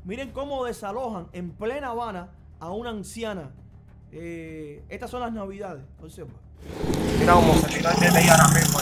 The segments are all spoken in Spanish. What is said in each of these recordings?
Miren cómo desalojan en plena Habana a una anciana. Estas son las navidades. Entonces, mira cómo se tira el DTI ahora mismo.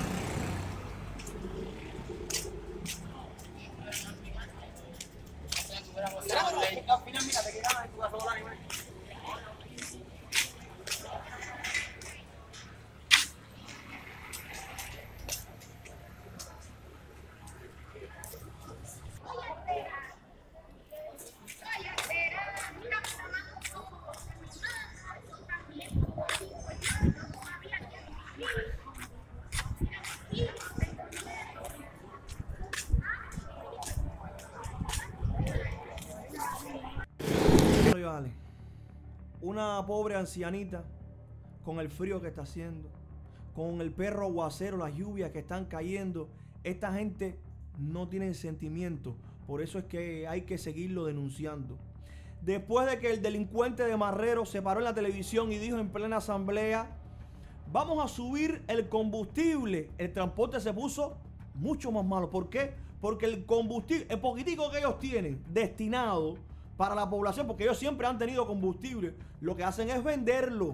Una pobre ancianita con el frío que está haciendo, con el perro aguacero, las lluvias que están cayendo. Esta gente no tiene sentimiento, por eso es que hay que seguirlo denunciando. Después de que el delincuente de Marrero se paró en la televisión y dijo en plena asamblea: vamos a subir el combustible, el transporte se puso mucho más malo. ¿Por qué? Porque el combustible, el poquitico que ellos tienen destinado para la población, porque ellos siempre han tenido combustible, lo que hacen es venderlo.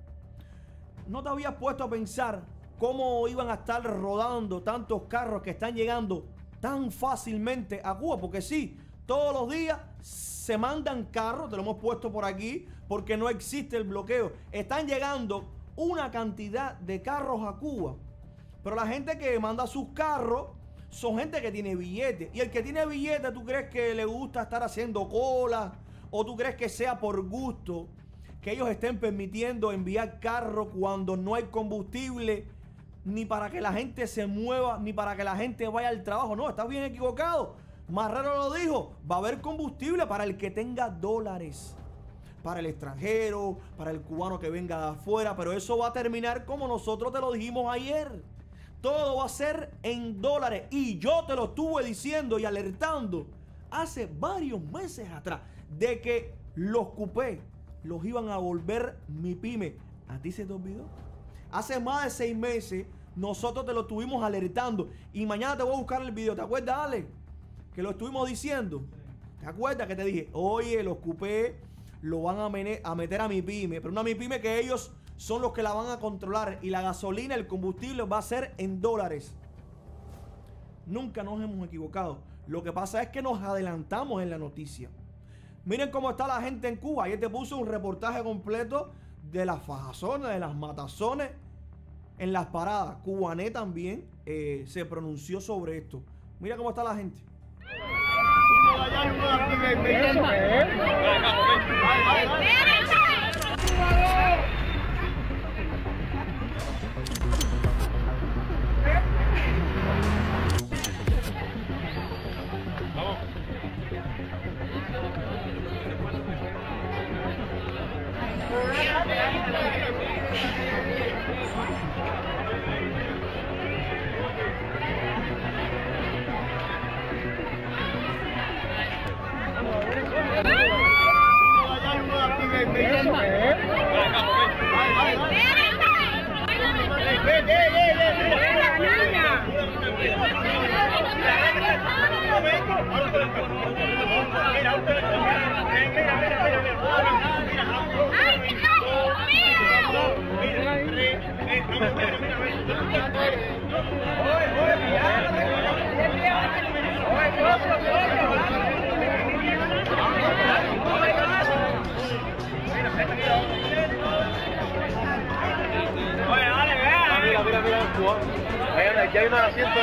¿No te habías puesto a pensar cómo iban a estar rodando tantos carros que están llegando tan fácilmente a Cuba? Porque sí, todos los días se mandan carros, te lo hemos puesto por aquí, porque no existe el bloqueo. Están llegando una cantidad de carros a Cuba, pero la gente que manda sus carros son gente que tiene billetes. Y el que tiene billetes, ¿tú crees que le gusta estar haciendo cola? ¿O tú crees que sea por gusto que ellos estén permitiendo enviar carros cuando no hay combustible, ni para que la gente se mueva, ni para que la gente vaya al trabajo? No, estás bien equivocado. Marrero lo dijo: va a haber combustible para el que tenga dólares, para el extranjero, para el cubano que venga de afuera, pero eso va a terminar como nosotros te lo dijimos ayer. Todo va a ser en dólares. Y yo te lo estuve diciendo y alertando hace varios meses atrás de que los cupés los iban a volver mi pyme. ¿A ti se te olvidó? Hace más de 6 meses nosotros te lo estuvimos alertando. Y mañana te voy a buscar el video. ¿Te acuerdas, Ale? Que lo estuvimos diciendo. ¿Te acuerdas que te dije? Oye, los cupés lo van a meter a mi pyme. Pero una mi pyme que ellos son los que la van a controlar, y la gasolina, el combustible va a ser en dólares. Nunca nos hemos equivocado. Lo que pasa es que nos adelantamos en la noticia. Miren cómo está la gente en Cuba. Ayer te puse un reportaje completo de las fajazones, de las matazones en las paradas. Cubané también se pronunció sobre esto. Mira cómo está la gente. Ya hay una asiento.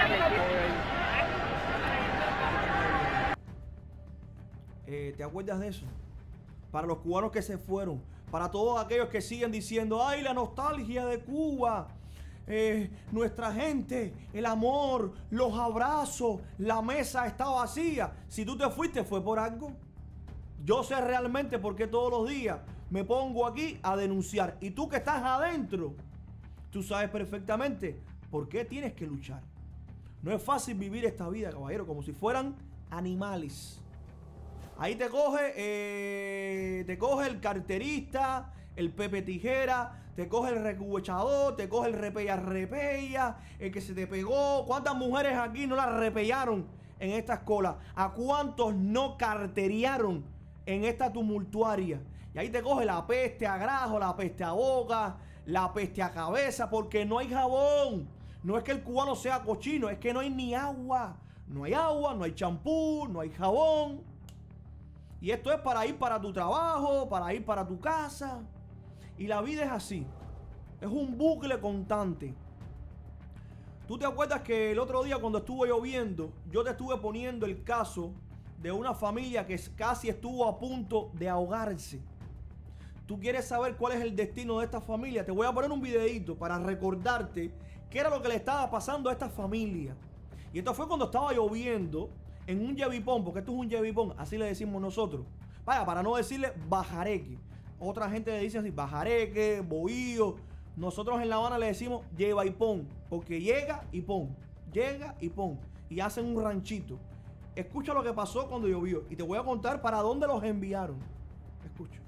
¿Te acuerdas de eso? Para los cubanos que se fueron, para todos aquellos que siguen diciendo: ay, la nostalgia de Cuba, nuestra gente, el amor, los abrazos, la mesa está vacía. Si tú te fuiste fue por algo. Yo sé realmente por qué todos los días me pongo aquí a denunciar. Y tú que estás adentro, tú sabes perfectamente por qué tienes que luchar. No es fácil vivir esta vida, caballero, como si fueran animales. Ahí te coge el carterista, el Pepe Tijera, te coge el recuechador, te coge el repella, el que se te pegó. ¿Cuántas mujeres aquí no las repellaron en estas colas? ¿A cuántos no carteriaron en esta tumultuaria? Y ahí te coge la peste a grajo, la peste a boca, la peste a cabeza, porque no hay jabón. No es que el cubano sea cochino, es que no hay ni agua. No hay agua, no hay champú, no hay jabón. Y esto es para ir para tu trabajo, para ir para tu casa. Y la vida es así. Es un bucle constante. ¿Tú te acuerdas que el otro día cuando estuvo lloviendo, yo te estuve poniendo el caso de una familia que casi estuvo a punto de ahogarse? ¿Tú quieres saber cuál es el destino de esta familia? Te voy a poner un videito para recordarte qué era lo que le estaba pasando a esta familia. Y esto fue cuando estaba lloviendo en un yevipón, porque esto es un yevipón, así le decimos nosotros. Vaya, para no decirle bajareque. Otra gente le dice así, bajareque, bohío. Nosotros en La Habana le decimos lleva y pon, porque llega y pon, llega y pon. Y hacen un ranchito. Escucha lo que pasó cuando llovió y te voy a contar para dónde los enviaron. Escucha.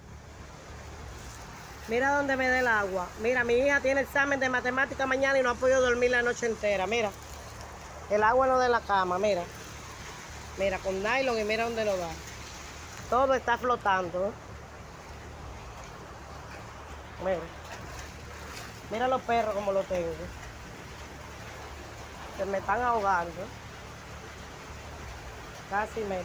Mira dónde me da el agua. Mira, mi hija tiene examen de matemática mañana y no ha podido dormir la noche entera. Mira, el agua no de la cama, mira. Mira, con nylon y mira dónde lo da. Todo está flotando. Mira. Mira los perros como los tengo. Se me están ahogando. Casi me.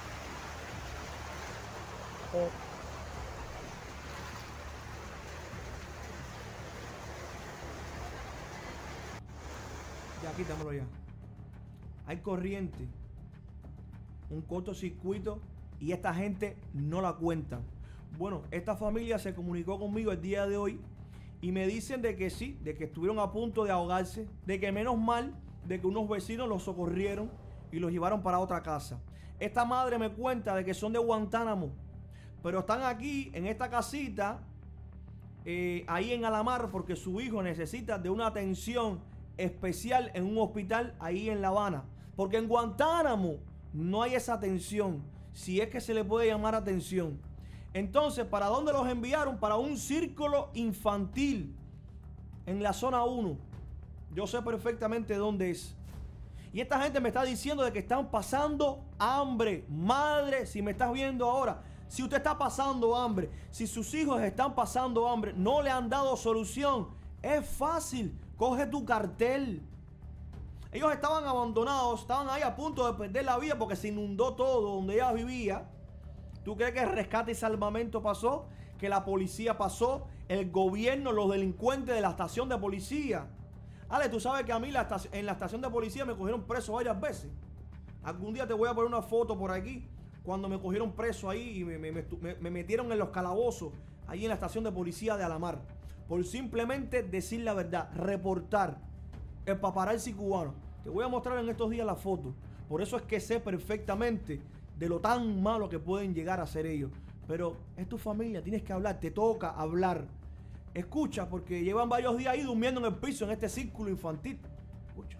Ya, quítamelo ya. Hay corriente, un cortocircuito y esta gente no la cuentan. Bueno, esta familia se comunicó conmigo el día de hoy y me dicen de que sí, de que estuvieron a punto de ahogarse, de que menos mal, de que unos vecinos los socorrieron y los llevaron para otra casa. Esta madre me cuenta de que son de Guantánamo, pero están aquí en esta casita, ahí en Alamar, porque su hijo necesita de una atención especial en un hospital ahí en La Habana, porque en Guantánamo no hay esa atención, si es que se le puede llamar atención. Entonces, ¿para dónde los enviaron? Para un círculo infantil en la zona 1. Yo sé perfectamente dónde es. Y esta gente me está diciendo de que están pasando hambre. Madre, si me estás viendo ahora, si usted está pasando hambre, si sus hijos están pasando hambre, no le han dado solución, es fácil. Coge tu cartel. Ellos estaban abandonados, estaban ahí a punto de perder la vida porque se inundó todo donde ella vivía. ¿Tú crees que el rescate y salvamento pasó? ¿Que la policía pasó? ¿El gobierno, los delincuentes de la estación de policía? Ale, tú sabes que a mí en la estación de policía me cogieron preso varias veces. Algún día te voy a poner una foto por aquí cuando me cogieron preso ahí y me metieron en los calabozos ahí en la estación de policía de Alamar. Por simplemente decir la verdad, reportar el paparazzi cubano. Te voy a mostrar en estos días la foto. Por eso es que sé perfectamente de lo tan malo que pueden llegar a ser ellos. Pero es tu familia, tienes que hablar, te toca hablar. Escucha, porque llevan varios días ahí durmiendo en el piso, en este círculo infantil. Escucha.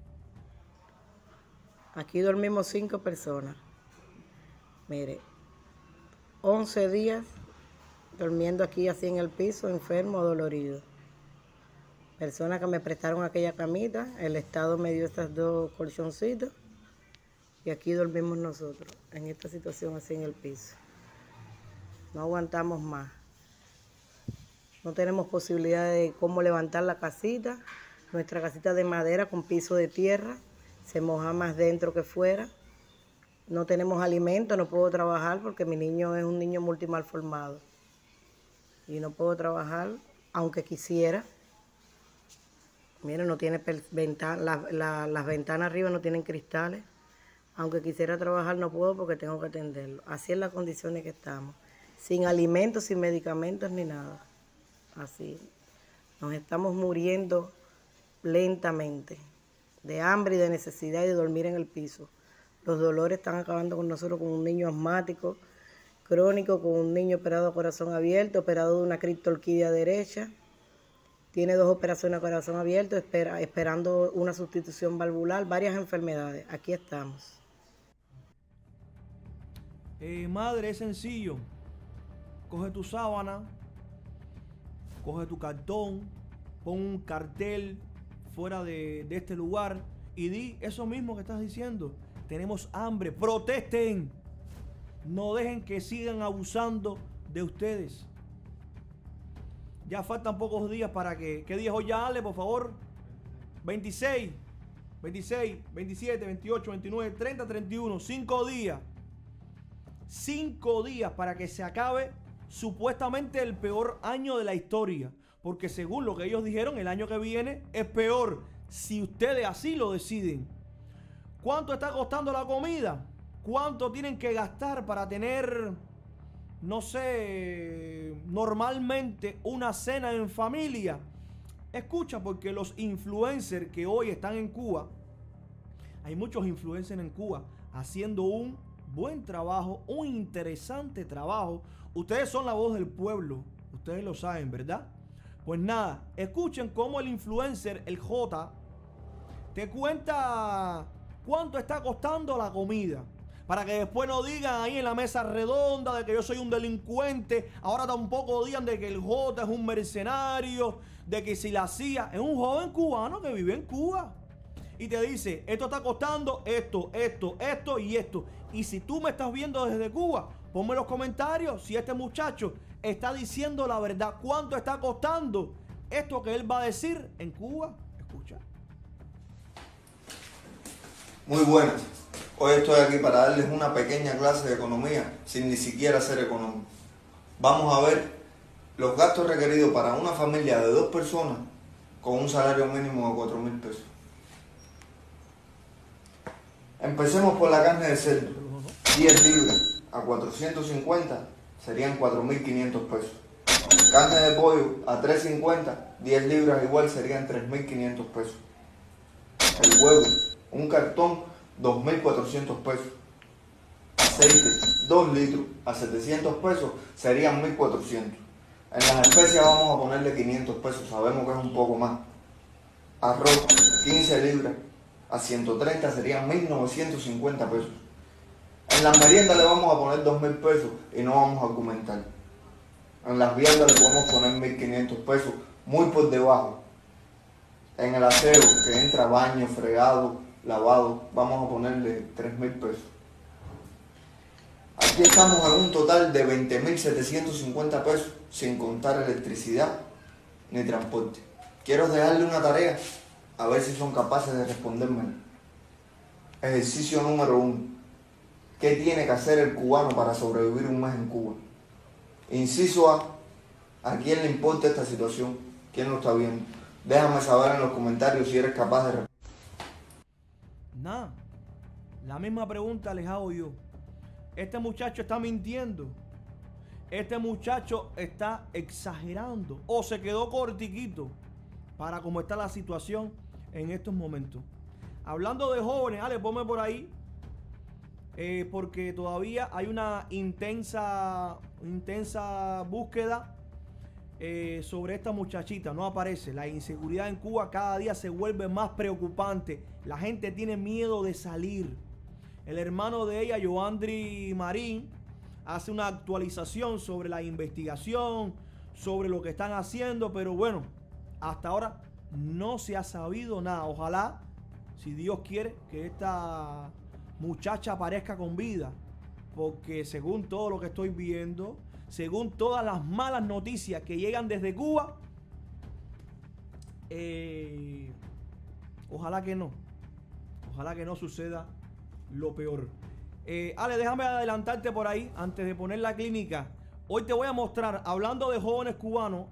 Aquí dormimos 5 personas. Mire, 11 días durmiendo aquí así en el piso, enfermo, dolorido. Personas que me prestaron aquella camita, el Estado me dio estas 2 colchoncitos y aquí dormimos nosotros, en esta situación así en el piso. No aguantamos más. No tenemos posibilidad de cómo levantar la casita. Nuestra casita de madera con piso de tierra, se moja más dentro que fuera. No tenemos alimento, no puedo trabajar porque mi niño es un niño multimalformado. Y no puedo trabajar, aunque quisiera. Miren, no tiene las ventanas arriba no tienen cristales. Aunque quisiera trabajar, no puedo porque tengo que atenderlo. Así es las condiciones que estamos. Sin alimentos, sin medicamentos, ni nada. Así. Nos estamos muriendo lentamente. De hambre y de necesidad y de dormir en el piso. Los dolores están acabando con nosotros, con un niño asmático, crónico, con un niño operado a corazón abierto, operado de una criptorquidia derecha. Tiene 2 operaciones a corazón abierto, esperando una sustitución valvular, varias enfermedades. Aquí estamos. Madre, es sencillo. Coge tu sábana, coge tu cartón, pon un cartel fuera de este lugar y di eso mismo que estás diciendo. tenemos hambre. Protesten. No dejen que sigan abusando de ustedes. Ya faltan pocos días para que... ¿Qué día es hoy ya, Ale, por favor? 26, 27, 28, 29, 30, 31. 5 días. 5 días para que se acabe supuestamente el peor año de la historia. Porque según lo que ellos dijeron, el año que viene es peor. Si ustedes así lo deciden. ¿Cuánto está costando la comida? ¿Cuánto tienen que gastar para tener, no sé, normalmente una cena en familia? Escucha, porque los influencers que hoy están en Cuba, hay muchos influencers en Cuba haciendo un buen trabajo, un interesante trabajo. Ustedes son la voz del pueblo, ustedes lo saben, ¿verdad? Pues nada, escuchen cómo el influencer, el J, te cuenta cuánto está costando la comida. Para que después no digan ahí en la mesa redonda de que yo soy un delincuente. Ahora tampoco digan de que el J es un mercenario, de que si la CIA es un joven cubano que vive en Cuba. Y te dice, esto está costando esto y esto. Y si tú me estás viendo desde Cuba, ponme en los comentarios si este muchacho está diciendo la verdad. ¿Cuánto está costando esto que él va a decir en Cuba? Escucha. Muy buenas. Hoy estoy aquí para darles una pequeña clase de economía sin ni siquiera ser económico. Vamos a ver los gastos requeridos para una familia de 2 personas con un salario mínimo de 4.000 pesos. Empecemos por la carne de cerdo. 10 libras a 450 serían 4.500 pesos. Carne de pollo a 3.50, 10 libras igual serían 3.500 pesos. El huevo, un cartón, 2.400 pesos. Aceite, 2 litros a 700 pesos serían 1.400. En las especias vamos a ponerle 500 pesos, sabemos que es un poco más. Arroz, 15 libras a 130 serían 1.950 pesos. En las meriendas le vamos a poner 2.000 pesos y no vamos a argumentar. En las viandas le podemos poner 1.500 pesos, muy por debajo. En el aseo, que entra baño, fregado, lavado, vamos a ponerle 3.000 pesos. Aquí estamos en un total de 20.750 pesos, sin contar electricidad ni transporte. Quiero dejarle una tarea, a ver si son capaces de responderme. Ejercicio número 1. ¿Qué tiene que hacer el cubano para sobrevivir un mes en Cuba? Inciso A. ¿A quién le importa esta situación? ¿Quién lo está viendo? Déjame saber en los comentarios si eres capaz de responder. Nada, la misma pregunta les hago yo. Este muchacho está mintiendo. Este muchacho está exagerando. O se quedó cortiquito para cómo está la situación en estos momentos. Hablando de jóvenes, Ale, ponme por ahí. Porque todavía hay una intensa búsqueda sobre esta muchachita. No aparece. La inseguridad en Cuba cada día se vuelve más preocupante. La gente tiene miedo de salir. El hermano de ella, Joandri Marín, hace una actualización sobre la investigación, sobre lo que están haciendo, pero bueno, hasta ahora no se ha sabido nada. Ojalá, si Dios quiere, que esta muchacha aparezca con vida, porque según todo lo que estoy viendo, según todas las malas noticias que llegan desde Cuba, ojalá que no suceda lo peor. Ale, déjame adelantarte por ahí antes de poner la clínica. Hoy te voy a mostrar, hablando de jóvenes cubanos,